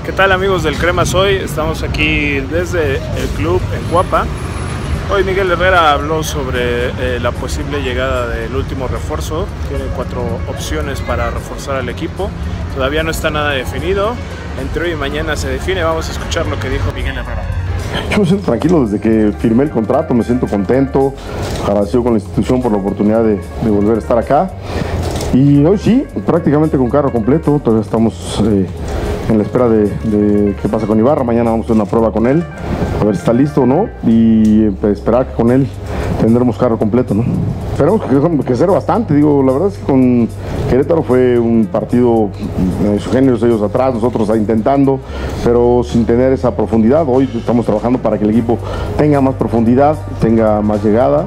¿Qué tal, amigos del Crema Soy? Estamos aquí desde el club en Cuapa. Hoy Miguel Herrera habló sobre la posible llegada del último refuerzo. Tiene 4 opciones para reforzar al equipo. Todavía no está nada definido. Entre hoy y mañana se define. Vamos a escuchar lo que dijo Miguel Herrera. Yo me siento tranquilo desde que firmé el contrato, me siento contento, agradecido con la institución por la oportunidad de volver a estar acá. Y hoy sí, prácticamente con carro completo, todavía estamos en la espera de qué pasa con Ibarra. Mañana vamos a hacer una prueba con él, a ver si está listo o no, y esperar que con él tendremos carro completo, ¿no? Esperamos que crecer bastante. Digo, la verdad es que con Querétaro fue un partido isogéneos, ellos atrás, nosotros intentando, pero sin tener esa profundidad. Hoy estamos trabajando para que el equipo tenga más profundidad, tenga más llegada.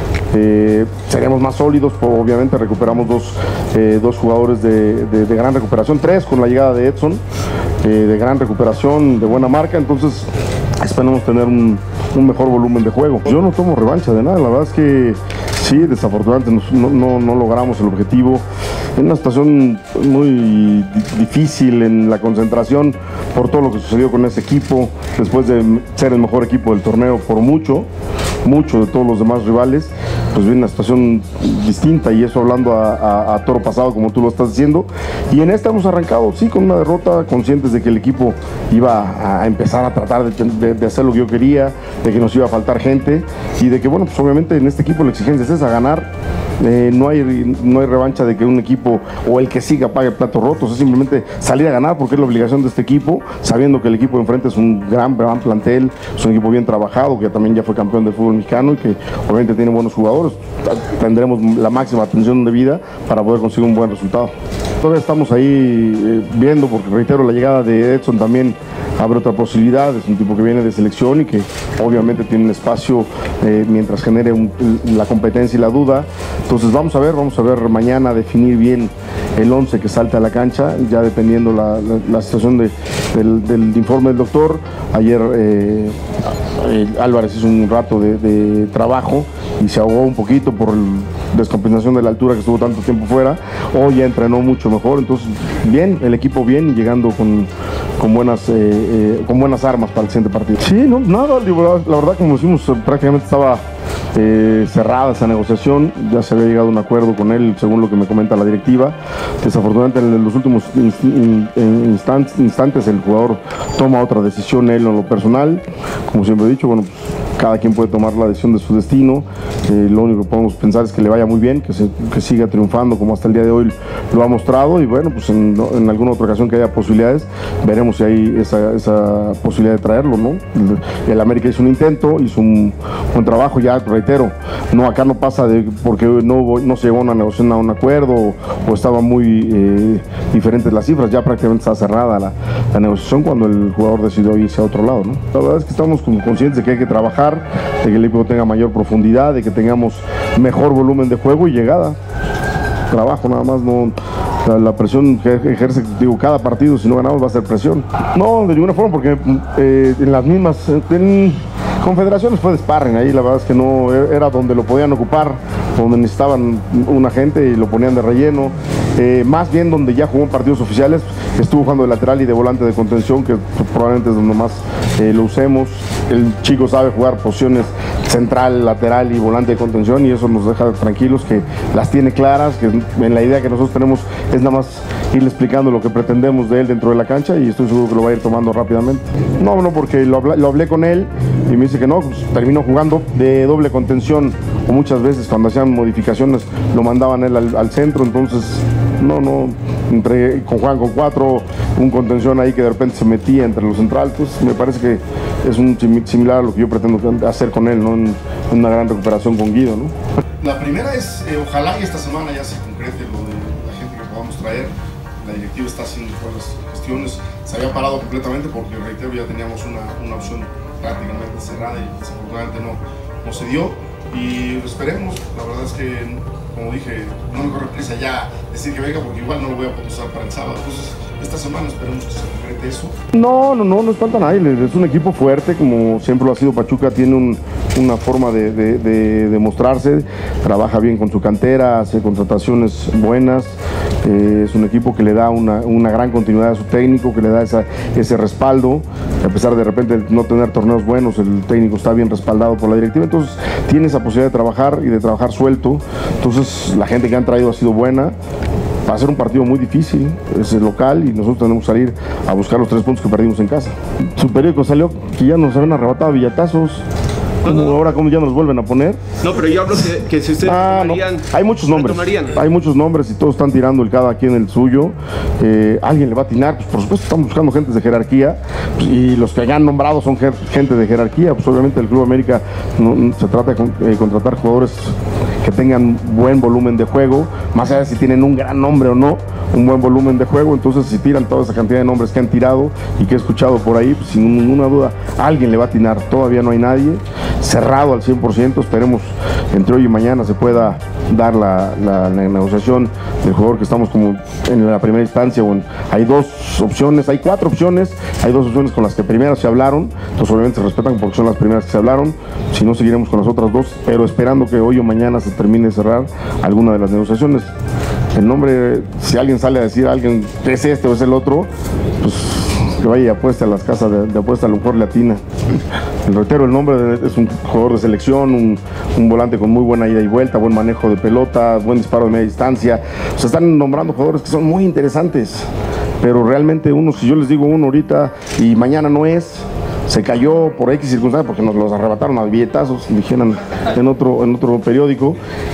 Seremos más sólidos, obviamente recuperamos dos jugadores de gran recuperación, 3 con la llegada de Edson, de gran recuperación, de buena marca, entonces esperamos tener un mejor volumen de juego. Yo no tomo revancha de nada, la verdad es que sí, desafortunadamente no logramos el objetivo, en una situación muy difícil en la concentración por todo lo que sucedió con ese equipo, después de ser el mejor equipo del torneo por mucho de todos los demás rivales, pues viene una situación distinta, y eso hablando a toro pasado, como tú lo estás diciendo. Y en esta hemos arrancado, sí, con una derrota, conscientes de que el equipo iba a empezar a tratar de hacer lo que yo quería, de que nos iba a faltar gente, y de que, bueno, pues obviamente en este equipo la exigencia es esa, ganar. No hay revancha de que un equipo o el que siga pague platos rotos, es simplemente salir a ganar, porque es la obligación de este equipo, sabiendo que el equipo de enfrente es un gran plantel, es un equipo bien trabajado, que también ya fue campeón del fútbol mexicano y que obviamente tiene buenos jugadores. Tendremos la máxima atención debida para poder conseguir un buen resultado. Todavía estamos ahí viendo, porque reitero, la llegada de Edson también abre otra posibilidad. Es un tipo que viene de selección y que obviamente tiene un espacio mientras genere la competencia y la duda. Entonces vamos a ver mañana, definir bien el 11 que salte a la cancha, ya dependiendo la situación del informe del doctor. Ayer Álvarez hizo un rato de trabajo y se ahogó un poquito por descompensación de la altura, que estuvo tanto tiempo fuera. Hoy ya entrenó mucho mejor, entonces bien, el equipo bien, llegando con buenas armas para el siguiente partido. Sí, no, nada, la verdad, como decimos, prácticamente estaba cerrada esa negociación, ya se había llegado a un acuerdo con él, según lo que me comenta la directiva. Desafortunadamente en los últimos instantes el jugador toma otra decisión, él en lo personal. Como siempre he dicho, bueno, cada quien puede tomar la decisión de su destino. Lo único que podemos pensar es que le vaya muy bien, que siga triunfando como hasta el día de hoy lo ha mostrado, y bueno, pues en alguna otra ocasión que haya posibilidades, veremos si hay esa posibilidad de traerlo, ¿no? El América hizo un intento, hizo un buen trabajo, ya reitero, acá no pasa porque no se llegó a una negociación, a un acuerdo, o estaban muy diferentes las cifras. Ya prácticamente está cerrada la negociación cuando el jugador decidió irse a otro lado, ¿no? La verdad es que estamos conscientes de que hay que trabajar, de que el equipo tenga mayor profundidad, de que tengamos mejor volumen de juego y llegada. Trabajo nada más, no. La presión que ejerce, digo, cada partido, si no ganamos va a ser presión. No, de ninguna forma, porque en las mismas confederaciones fue de sparring, ahí la verdad es que no era donde lo podían ocupar, donde necesitaban una gente y lo ponían de relleno. Más bien donde ya jugó en partidos oficiales, estuvo jugando de lateral y de volante de contención, que probablemente es donde más lo usemos. El chico sabe jugar posiciones central, lateral y volante de contención, y eso nos deja tranquilos, que las tiene claras, que en la idea que nosotros tenemos es nada más irle explicando lo que pretendemos de él dentro de la cancha, y estoy seguro que lo va a ir tomando rápidamente. No, porque lo hablé con él y me dice que no, pues terminó jugando de doble contención, o muchas veces cuando hacían modificaciones lo mandaban él al centro. Entonces juegan con 4, un contención ahí que de repente se metía entre los centrales. Pues me parece que es similar a lo que yo pretendo hacer con él, ¿no? En una gran recuperación con Guido, ¿no? La primera es, ojalá y esta semana ya se concrete lo de la gente que podamos traer. La directiva está haciendo todas las gestiones, se había parado completamente porque, reitero, ya teníamos una opción prácticamente cerrada y desafortunadamente no se dio, y esperemos. La verdad es que, como dije, no me corre prisa ya decir que venga, porque igual no lo voy a poder usar para el sábado. Entonces esta semana esperemos que se concrete eso. No espanta a nadie, es un equipo fuerte, como siempre lo ha sido Pachuca, tiene una forma de mostrarse, trabaja bien con su cantera, hace contrataciones buenas, es un equipo que le da una gran continuidad a su técnico, que le da ese respaldo, a pesar de repente no tener torneos buenos, el técnico está bien respaldado por la directiva, entonces tiene esa posibilidad de trabajar y de trabajar suelto, entonces la gente que han traído ha sido buena. Va a ser un partido muy difícil, es el local y nosotros tenemos que salir a buscar los 3 puntos que perdimos en casa. Su periódico salió que ya nos habían arrebatado billetazos. Ahora, ¿cómo ya nos vuelven a poner? No, pero yo hablo que si ustedes tomarían... No. Hay muchos nombres. Hay muchos nombres y todos están tirando cada quien el suyo. ¿Alguien le va a atinar? Pues por supuesto estamos buscando gente de jerarquía y los que hayan nombrado son gente de jerarquía. Pues obviamente el Club América se trata de contratar jugadores que tengan buen volumen de juego, más allá de si tienen un gran nombre o no, un buen volumen de juego. Entonces si tiran toda esa cantidad de nombres que han tirado y que he escuchado por ahí, pues sin ninguna duda alguien le va a atinar. Todavía no hay nadie cerrado al 100%, esperemos entre hoy y mañana se pueda dar la negociación del jugador que estamos como en la primera instancia. Hay 2 opciones, hay 4 opciones, hay 2 opciones con las que primero se hablaron, entonces obviamente se respetan porque son las primeras que se hablaron, si no seguiremos con las otras 2, pero esperando que hoy o mañana se termine de cerrar alguna de las negociaciones. El nombre, si alguien sale a decir a alguien que es este o es el otro, pues que vaya y apueste a las casas de apuesta, a lo mejor latina. Reitero, el nombre es un jugador de selección, un volante con muy buena ida y vuelta, buen manejo de pelota, buen disparo de media distancia. O sea, están nombrando jugadores que son muy interesantes, pero realmente si yo les digo uno ahorita y mañana no es, se cayó por X circunstancia porque nos los arrebataron a billetazos, dijeron en otro periódico,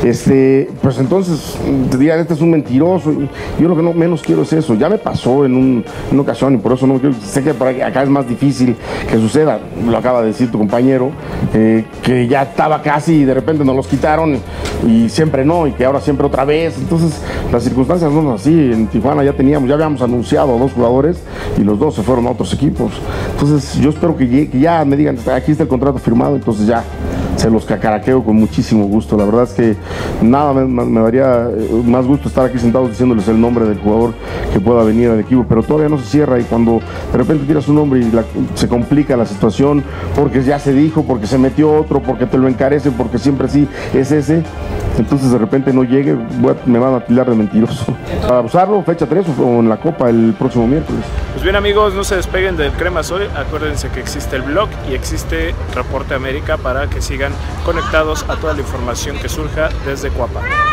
pues entonces te digan, este es un mentiroso. Y yo lo que menos quiero es eso. Ya me pasó en una ocasión y por eso no quiero, sé que por acá es más difícil que suceda, lo acaba de decir tu compañero, que ya estaba casi y de repente nos los quitaron y siempre no, y que ahora siempre otra vez. Entonces las circunstancias no son así. En Tijuana ya habíamos anunciado a 2 jugadores y los 2 se fueron a otros equipos. Entonces yo espero que ya me digan, aquí está el contrato firmado, entonces ya se los cacaraqueo con muchísimo gusto. La verdad es que nada me daría más gusto estar aquí sentados diciéndoles el nombre del jugador que pueda venir al equipo, pero todavía no se cierra, y cuando de repente tiras un nombre y se complica la situación porque ya se dijo, porque se metió otro, porque te lo encarecen, porque siempre sí es ese, entonces de repente no llegue, me van a tildar de mentiroso. Para usarlo, fecha 3 o en la Copa el próximo miércoles. Pues bien amigos, no se despeguen del Crema Soy, acuérdense que existe el blog y existe Reporte América para que sigan conectados a toda la información que surja desde Cuapa.